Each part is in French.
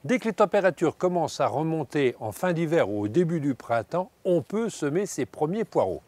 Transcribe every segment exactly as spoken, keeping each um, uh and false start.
Dès que les températures commencent à remonter en fin d'hiver ou au début du printemps, on peut semer ses premiers poireaux.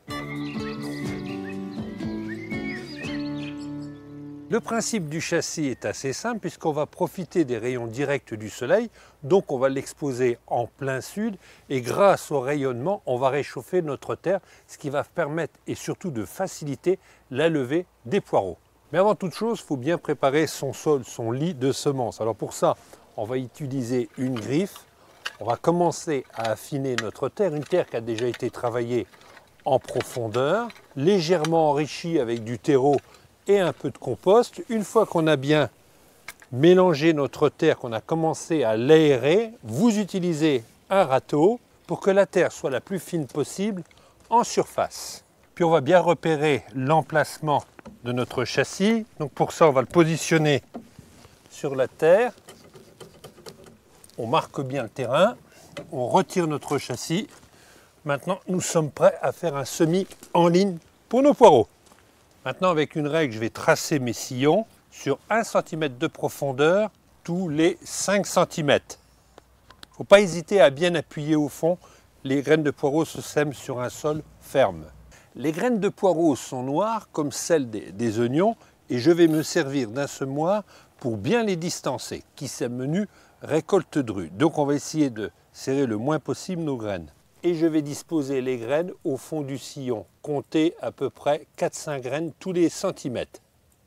Le principe du châssis est assez simple puisqu'on va profiter des rayons directs du soleil, donc on va l'exposer en plein sud et grâce au rayonnement, on va réchauffer notre terre, ce qui va permettre et surtout de faciliter la levée des poireaux. Mais avant toute chose, il faut bien préparer son sol, son lit de semences. Alors pour ça, on va utiliser une griffe, on va commencer à affiner notre terre, une terre qui a déjà été travaillée en profondeur, légèrement enrichie avec du terreau et un peu de compost. Une fois qu'on a bien mélangé notre terre, qu'on a commencé à l'aérer, vous utilisez un râteau pour que la terre soit la plus fine possible en surface. Puis on va bien repérer l'emplacement de notre châssis. Donc pour ça, on va le positionner sur la terre. On marque bien le terrain, on retire notre châssis. Maintenant, nous sommes prêts à faire un semis en ligne pour nos poireaux. Maintenant, avec une règle, je vais tracer mes sillons sur un centimètre de profondeur tous les cinq centimètres. Il ne faut pas hésiter à bien appuyer au fond. Les graines de poireaux se sèment sur un sol ferme. Les graines de poireaux sont noires comme celles des, des oignons et je vais me servir d'un semoir pour bien les distancer. Qui sème menu, récolte dru. Donc on va essayer de serrer le moins possible nos graines. Et je vais disposer les graines au fond du sillon. Comptez à peu près quatre à cinq graines tous les centimètres.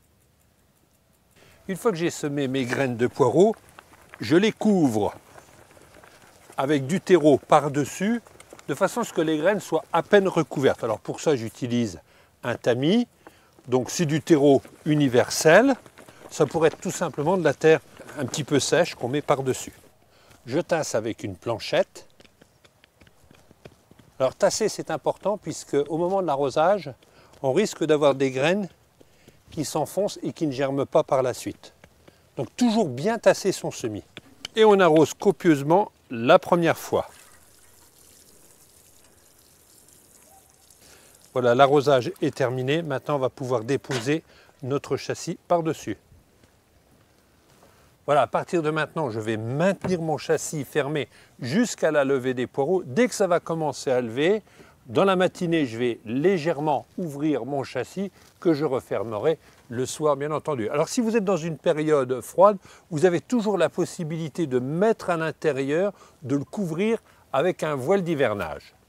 Une fois que j'ai semé mes graines de poireaux, je les couvre avec du terreau par-dessus, de façon à ce que les graines soient à peine recouvertes. Alors pour ça, j'utilise un tamis. Donc c'est du terreau universel. Ça pourrait être tout simplement de la terre un petit peu sèche qu'on met par-dessus. Je tasse avec une planchette. Alors tasser, c'est important puisque au moment de l'arrosage, on risque d'avoir des graines qui s'enfoncent et qui ne germent pas par la suite. Donc toujours bien tasser son semis. Et on arrose copieusement la première fois. Voilà, l'arrosage est terminé. Maintenant, on va pouvoir déposer notre châssis par-dessus. Voilà, à partir de maintenant, je vais maintenir mon châssis fermé jusqu'à la levée des poireaux. Dès que ça va commencer à lever, dans la matinée, je vais légèrement ouvrir mon châssis que je refermerai le soir, bien entendu. Alors, si vous êtes dans une période froide, vous avez toujours la possibilité de mettre à l'intérieur, de le couvrir avec un voile d'hivernage.